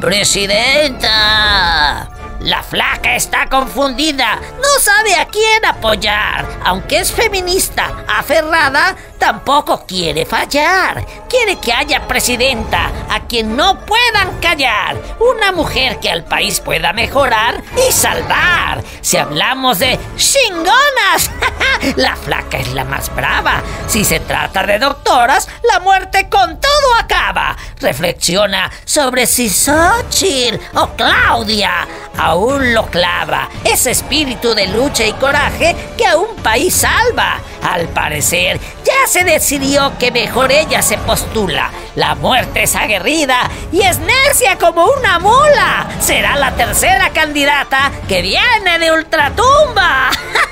¡Presidenta! La flaca está confundida, no sabe a quién apoyar. Aunque es feminista aferrada, tampoco quiere fallar. Quiere que haya presidenta a quien no puedan callar. Una mujer que al país pueda mejorar y salvar. Si hablamos de chingonas, la flaca es la más brava. Si se trata de doctoras, la muerte con todo acaba. Reflexiona sobre si Xóchitl o Claudia aún lo clava. Ese espíritu de lucha y coraje que a un país salva. Al parecer, ya se decidió que mejor ella se postula. La muerte es aguerrida y es necia como una mula. Será la tercera candidata que viene de ultratumba.